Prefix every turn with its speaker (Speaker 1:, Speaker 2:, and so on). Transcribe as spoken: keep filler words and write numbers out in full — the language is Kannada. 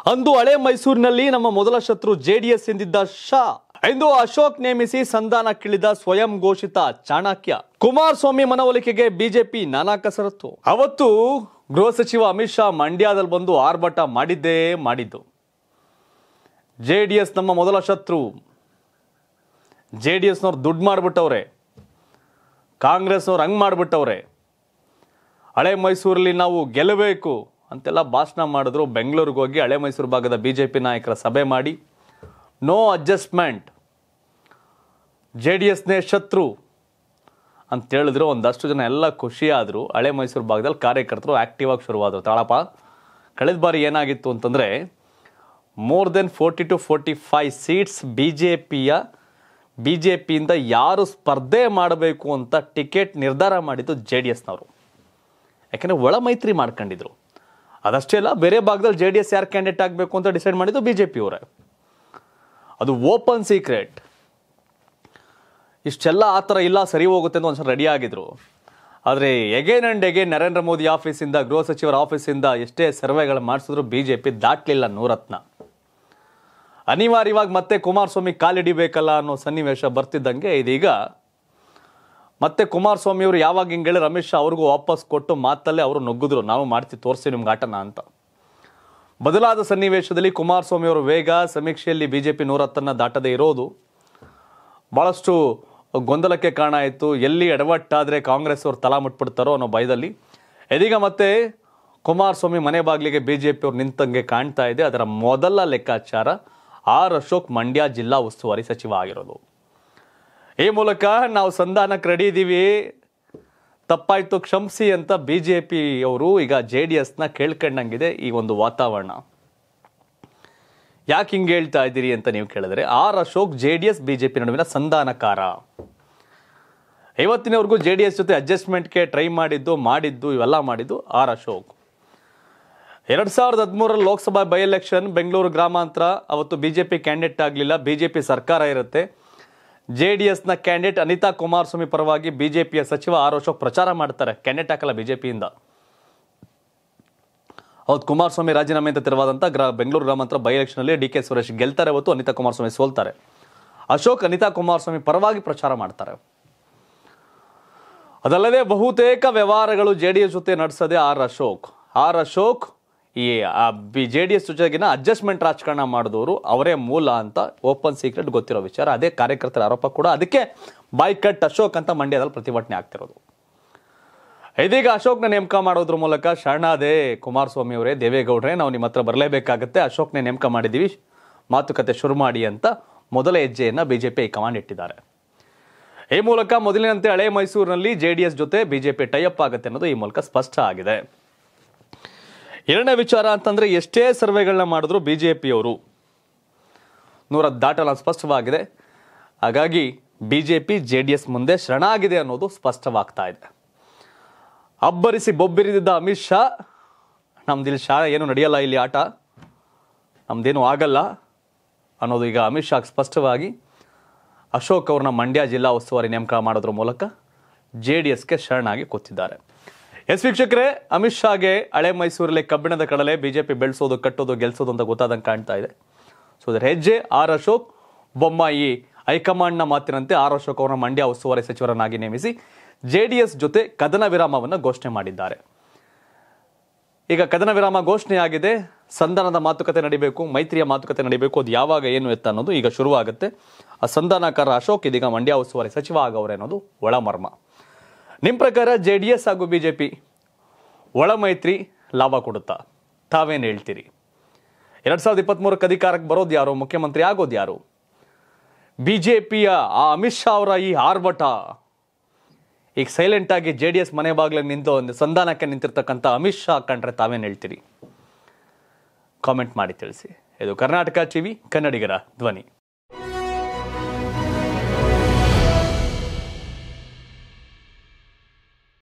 Speaker 1: ಅಂದು ಹಳೆ ಮೈಸೂರಿನಲ್ಲಿ ನಮ್ಮ ಮೊದಲ ಶತ್ರು ಜೆಡಿಎಸ್ ಎಂದಿದ್ದ ಶಾ ಇಂದು ಅಶೋಕ್ ನೇಮಿಸಿ ಸಂಧಾನಕ್ಕಿಳಿದ ಸ್ವಯಂ ಘೋಷಿತ ಚಾಣಕ್ಯ. ಕುಮಾರಸ್ವಾಮಿ ಮನವೊಲಿಕೆಗೆ ಬಿಜೆಪಿ ನಾನಾ ಕಸರತ್ತು. ಅವತ್ತು ಗೃಹ ಸಚಿವ ಅಮಿತ್ ಶಾ ಮಂಡ್ಯದಲ್ಲಿ ಬಂದು ಆರ್ಭಟ ಮಾಡಿದ್ದೇ ಮಾಡಿದ್ದು. ಜೆಡಿಎಸ್ ನಮ್ಮ ಮೊದಲ ಶತ್ರು, ಜೆಡಿಎಸ್ನವ್ರು ದುಡ್ಡು ಮಾಡಿಬಿಟ್ಟವ್ರೆ, ಕಾಂಗ್ರೆಸ್ನವ್ರು ಹಂಗೆ ಮಾಡಿಬಿಟ್ಟವ್ರೆ, ಹಳೆ ಮೈಸೂರಲ್ಲಿ ನಾವು ಗೆಲ್ಲಬೇಕು ಅಂತೆಲ್ಲ ಭಾಷಣ ಮಾಡಿದ್ರು. ಬೆಂಗಳೂರಿಗೆ ಹೋಗಿ ಹಳೆ ಮೈಸೂರು ಭಾಗದ ಬಿಜೆಪಿ ನಾಯಕರ ಸಭೆ ಮಾಡಿ ನೋ ಅಡ್ಜಸ್ಟ್ಮೆಂಟ್, ಜೆ ಡಿ ಎಸ್ನೇ ಶತ್ರು ಅಂತ ಹೇಳಿದ್ರು. ಒಂದಷ್ಟು ಜನ ಎಲ್ಲ ಖುಷಿಯಾದರು. ಹಳೆ ಮೈಸೂರು ಭಾಗದಲ್ಲಿ ಕಾರ್ಯಕರ್ತರು ಆಕ್ಟಿವ್ ಆಗಿ ಶುರುವಾದರು. ತಾಳಪ್ಪ, ಕಳೆದ ಬಾರಿ ಏನಾಗಿತ್ತು ಅಂತಂದರೆ more than forty to forty five seats B J ಪಿಯ ಬಿ ಜೆ ಪಿಯಿಂದ ಯಾರು ಸ್ಪರ್ಧೆ ಮಾಡಬೇಕು ಅಂತ ಟಿಕೆಟ್ ನಿರ್ಧಾರ ಮಾಡಿದ್ದು ಜೆ ಡಿ ಎಸ್ನವರು. ಯಾಕೆಂದರೆ ಒಳ ಮೈತ್ರಿ ಮಾಡ್ಕೊಂಡಿದ್ರು. ಅದಷ್ಟೇ ಅಲ್ಲ, ಬೇರೆ ಭಾಗದಲ್ಲಿ ಜೆ ಡಿ ಎಸ್ ಯಾರು ಕ್ಯಾಂಡಿಡೇಟ್ ಆಗಬೇಕು ಅಂತ ಡಿಸೈಡ್ ಮಾಡಿದ್ದು ಬಿ ಜೆ ಪಿಯವರೇ. ಅದು ಓಪನ್ ಸೀಕ್ರೆಟ್. ಇಷ್ಟೆಲ್ಲ ಆ ಥರ ಇಲ್ಲ, ಸರಿ ಹೋಗುತ್ತೆ ಅಂತ ಒಂದ್ಸಲ ರೆಡಿ ಆಗಿದ್ರು. ಆದರೆ again and again Narendra Modi ಆಫೀಸಿಂದ, ಗೃಹ ಸಚಿವರ ಆಫೀಸಿಂದ ಎಷ್ಟೇ ಸರ್ವೆಗಳು ಮಾಡಿಸಿದ್ರು ಬಿ ಜೆ ಪಿ ದಾಟಲಿಲ್ಲ ನೂರತ್ನ. ಅನಿವಾರ್ಯವಾಗಿ ಮತ್ತೆ ಕುಮಾರಸ್ವಾಮಿ ಕಾಲಿಡಿಬೇಕಲ್ಲ ಅನ್ನೋ ಸನ್ನಿವೇಶ ಬರ್ತಿದ್ದಂಗೆ ಇದೀಗ ಮತ್ತೆ ಕುಮಾರಸ್ವಾಮಿ ಅವರು ಯಾವಾಗ ಹಿಂಗೆ ಹೇಳಿ ಅಮಿತ್ ಶಾ ಅವ್ರಿಗೂ ವಾಪಸ್ ಕೊಟ್ಟು ಮಾತಲ್ಲೇ ಅವರು ನುಗ್ಗಿದ್ರು, ನಾವು ಮಾಡ್ತೀವಿ ತೋರಿಸಿ ನಿಮ್ಗೆ ಆಟನ ಅಂತ. ಬದಲಾದ ಸನ್ನಿವೇಶದಲ್ಲಿ ಕುಮಾರಸ್ವಾಮಿ ಅವರ ವೇಗ ಸಮೀಕ್ಷೆಯಲ್ಲಿ ಬಿಜೆಪಿ ನೂರತ್ತನ್ನು ದಾಟದೇ ಇರೋದು ಭಾಳಷ್ಟು ಗೊಂದಲಕ್ಕೆ ಕಾರಣ ಆಯಿತು. ಎಲ್ಲಿ ಎಡವಟ್ಟಾದರೆ ಕಾಂಗ್ರೆಸ್ ಅವರು ತಲಾ ಮುಟ್ಬಿಡ್ತಾರೋ ಅನ್ನೋ ಭಯದಲ್ಲಿ ಇದೀಗ ಮತ್ತೆ ಕುಮಾರಸ್ವಾಮಿ ಮನೆ ಬಾಗಿಲಿಗೆ ಬಿಜೆಪಿ ಅವ್ರು ನಿಂತಂಗೆ ಕಾಣ್ತಾ ಇದೆ. ಅದರ ಮೊದಲ ಲೆಕ್ಕಾಚಾರ ಆರ್ ಅಶೋಕ್ ಮಂಡ್ಯ ಜಿಲ್ಲಾ ಉಸ್ತುವಾರಿ ಸಚಿವ ಆಗಿರೋದು. ಈ ಮೂಲಕ ನಾವು ಸಂಧಾನಕ್ಕೆ ರೆಡಿ ಇದ್ದೀವಿ, ತಪ್ಪಾಯ್ತು ಕ್ಷಮಿಸಿ ಅಂತ ಬಿ ಜೆ ಪಿ ಅವರು ಈಗ ಜೆ ಡಿ ಎಸ್ನ ಕೇಳ್ಕೊಂಡಂಗಿದೆ ಈ ಒಂದು ವಾತಾವರಣ. ಯಾಕೆ ಹಿಂಗೆ ಹೇಳ್ತಾ ಇದ್ದೀರಿ ಅಂತ ನೀವು ಕೇಳಿದ್ರೆ, R Ashok J D S B J P ನಡುವಿನ ಸಂಧಾನಕಾರ. ಇವತ್ತಿನವರೆಗೂ ಜೆ ಡಿ ಎಸ್ ಜೊತೆ ಅಡ್ಜಸ್ಟ್ಮೆಂಟ್ಗೆ ಟ್ರೈ ಮಾಡಿದ್ದು ಮಾಡಿದ್ದು ಇವೆಲ್ಲ ಮಾಡಿದ್ದು ಆರ್ ಅಶೋಕ್. ಎರಡ್ ಸಾವಿರದ ಹದಿಮೂರರಲ್ಲಿ ಲೋಕಸಭಾ ಬೈ ಎಲೆಕ್ಷನ್ ಬೆಂಗಳೂರು ಗ್ರಾಮಾಂತರ, ಅವತ್ತು ಬಿಜೆಪಿ ಕ್ಯಾಂಡಿಡೇಟ್ ಆಗಲಿಲ್ಲ, ಬಿಜೆಪಿ ಸರ್ಕಾರ ಇರುತ್ತೆ. ಜೆ ಡಿ ಎಸ್ನ ಕ್ಯಾಂಡಿಡೇಟ್ ಅನಿತಾ ಕುಮಾರಸ್ವಾಮಿ ಪರವಾಗಿ ಬಿಜೆಪಿಯ ಸಚಿವ ಆರ್ ಅಶೋಕ್ ಪ್ರಚಾರ ಮಾಡ್ತಾರೆ. ಕ್ಯಾಂಡಿಡೇಟ್ ಹಾಕಲ್ಲ ಬಿಜೆಪಿಯಿಂದ. ಅವತ್ತು ಕುಮಾರಸ್ವಾಮಿ ರಾಜೀನಾಮೆ ಅಂತ ತೆರವಾದಂಥ ಗ್ರಾ ಬೆಂಗಳೂರು ಗ್ರಾಮಾಂತರ ಬೈ ಎಲೆಕ್ಷನಲ್ಲಿ ಡಿ ಕೆ ಸುರೇಶ್ ಗೆಲ್ತಾರೆ, ಅವತ್ತು ಅನಿತಾ ಕುಮಾರಸ್ವಾಮಿ ಸೋಲ್ತಾರೆ. ಅಶೋಕ್ ಅನಿತಾ ಕುಮಾರಸ್ವಾಮಿ ಪರವಾಗಿ ಪ್ರಚಾರ ಮಾಡ್ತಾರೆ. ಅದಲ್ಲದೆ ಬಹುತೇಕ ವ್ಯವಹಾರಗಳು ಜೆ ಡಿ ಎಸ್ ಜೊತೆ ನಡೆಸದೆ ಆರ್ ಅಶೋಕ್. ಆರ್ ಅಶೋಕ್ ಈ ಬಿ ಜೆ ಡಿ ಎಸ್ ಜೊತೆಗಿನ ಅಡ್ಜಸ್ಟ್ಮೆಂಟ್ ರಾಜಕಾರಣ ಮಾಡಿದವರು ಅವರೇ ಮೂಲ ಅಂತ ಓಪನ್ ಸೀಕ್ರೆಟ್ ಗೊತ್ತಿರೋ ವಿಚಾರ. ಅದೇ ಕಾರ್ಯಕರ್ತರ ಆರೋಪ ಕೂಡ. ಅದಕ್ಕೆ ಬಾಯ್ಕಟ್ ಅಶೋಕ್ ಅಂತ ಮಂಡ್ಯದಲ್ಲಿ ಪ್ರತಿಭಟನೆ ಆಗ್ತಿರೋದು. ಇದೀಗ ಅಶೋಕ್ನ ನೇಮಕ ಮಾಡೋದ್ರ ಮೂಲಕ ಶರಣಾದೆ ಕುಮಾರಸ್ವಾಮಿ ಅವರೇ, ದೇವೇಗೌಡರೇ, ನಾವು ನಿಮ್ಮ ಹತ್ರ ಬರಲೇಬೇಕಾಗತ್ತೆ, ಅಶೋಕ್ನೇ ನೇಮಕ ಮಾಡಿದ್ದೀವಿ, ಮಾತುಕತೆ ಶುರು ಮಾಡಿ ಅಂತ ಮೊದಲ ಹೆಜ್ಜೆಯನ್ನು ಬಿಜೆಪಿ ಹೈಕಮಾಂಡ್ ಇಟ್ಟಿದ್ದಾರೆ. ಈ ಮೂಲಕ ಮೊದಲಿನಂತೆ ಹಳೆ ಮೈಸೂರಿನಲ್ಲಿ ಜೆ ಡಿ ಎಸ್ ಜೊತೆ ಬಿಜೆಪಿ ಟೈಅಪ್ ಆಗುತ್ತೆ ಅನ್ನೋದು ಈ ಮೂಲಕ ಸ್ಪಷ್ಟ ಆಗಿದೆ. ಎರಡನೇ ವಿಚಾರ ಅಂತಂದ್ರೆ, ಎಷ್ಟೇ ಸರ್ವೆಗಳನ್ನ ಮಾಡಿದ್ರು ಬಿಜೆಪಿಯವರು ನೂರ ದಾಟಲ್ಲ ಸ್ಪಷ್ಟವಾಗಿದೆ. ಹಾಗಾಗಿ ಬಿಜೆಪಿ ಜೆ ಡಿ ಎಸ್ ಮುಂದೆ ಶರಣಾಗಿದೆ ಅನ್ನೋದು ಸ್ಪಷ್ಟವಾಗ್ತಾ ಇದೆ. ಅಬ್ಬರಿಸಿ ಬೊಬ್ಬಿರಿದಿದ್ದ ಅಮಿತ್ ಶಾ, ನಮ್ದಿಲ್ಲಿ ಶಾ ಏನು ನಡೆಯಲ್ಲ, ಇಲ್ಲಿ ಆಟ ನಮ್ದೇನು ಆಗಲ್ಲ ಅನ್ನೋದು ಈಗ ಅಮಿತ್ ಶಾ ಸ್ಪಷ್ಟವಾಗಿ ಅಶೋಕ್ ಅವ್ರನ್ನ ಮಂಡ್ಯ ಜಿಲ್ಲಾ ಉಸ್ತುವಾರಿ ನೇಮಕ ಮಾಡೋದ್ರ ಮೂಲಕ ಜೆ ಡಿ ಎಸ್ಗೆ ಶರಣಾಗಿ ಕೂತಿದ್ದಾರೆ. ಎಸ್ ವೀಕ್ಷಕರೇ, ಅಮಿತ್ ಶಾಗೆ ಹಳೆ ಮೈಸೂರಲ್ಲಿ ಕಬ್ಬಿಣದ ಕಡಲೆ ಬಿಜೆಪಿ ಬೆಳೆಸೋದು, ಕಟ್ಟೋದು, ಗೆಲ್ಸೋದು ಅಂತ ಗೊತ್ತಾದಂಗೆ ಕಾಣ್ತಾ ಇದೆ. ಸೊ ಅದರ ಹೆಜ್ಜೆ ಆರ್ ಅಶೋಕ್. ಬೊಮ್ಮಾಯಿ ಹೈಕಮಾಂಡ್ನ ಮಾತಿನಂತೆ ಆರ್ ಅಶೋಕ್ ಅವರನ್ನ ಮಂಡ್ಯ ಉಸ್ತುವಾರಿ ಸಚಿವರನ್ನಾಗಿ ನೇಮಿಸಿ ಜೆ ಡಿ ಎಸ್ ಜೊತೆ ಕದನ ವಿರಾಮವನ್ನು ಘೋಷಣೆ ಮಾಡಿದ್ದಾರೆ. ಈಗ ಕದನ ವಿರಾಮ ಘೋಷಣೆ ಆಗಿದೆ. ಸಂಧಾನದ ಮಾತುಕತೆ ನಡಿಬೇಕು, ಮೈತ್ರಿಯ ಮಾತುಕತೆ ನಡಿಬೇಕು. ಅದು ಯಾವಾಗ ಏನು ಎತ್ತ ಅನ್ನೋದು ಈಗ ಶುರುವಾಗುತ್ತೆ. ಆ ಸಂಧಾನಕಾರ ಅಶೋಕ್ ಇದೀಗ ಮಂಡ್ಯ ಉಸ್ತುವಾರಿ ಸಚಿವ ಆಗವ್ರೆ ಅನ್ನೋದು ಒಳಮರ್ಮ. ನಿಮ್ಮ ಪ್ರಕಾರ ಜೆ ಡಿ ಎಸ್ ಹಾಗೂ ಬಿಜೆಪಿ ಒಳ ಮೈತ್ರಿ ಲಾಭ ಕೊಡುತ್ತಾ? ತಾವೇನು ಹೇಳ್ತೀರಿ? ಎರಡ್ ಸಾವಿರದ ಇಪ್ಪತ್ತ್ ಮೂರಕ್ಕೆ ಅಧಿಕಾರಕ್ಕೆ ಬರೋದು ಯಾರು? ಮುಖ್ಯಮಂತ್ರಿ ಆಗೋದು ಯಾರು? ಬಿಜೆಪಿಯ ಆ ಅಮಿತ್ ಶಾ ಅವರ ಈ ಆರ್ಭಟ, ಈಗ ಸೈಲೆಂಟ್ ಆಗಿ ಜೆ ಡಿ ಎಸ್ ಮನೆ ಬಾಗಿಲಿಗೆ ನಿಂತು ಒಂದು ಸಂಧಾನಕ್ಕೆ ನಿಂತಿರ್ತಕ್ಕಂಥ ಅಮಿತ್ ಶಾ ಕಂಡ್ರೆ ತಾವೇನು ಹೇಳ್ತೀರಿ? ಕಾಮೆಂಟ್ ಮಾಡಿ ತಿಳಿಸಿ. ಇದು ಕರ್ನಾಟಕ ಟಿವಿ, ಕನ್ನಡಿಗರ ಧ್ವನಿ.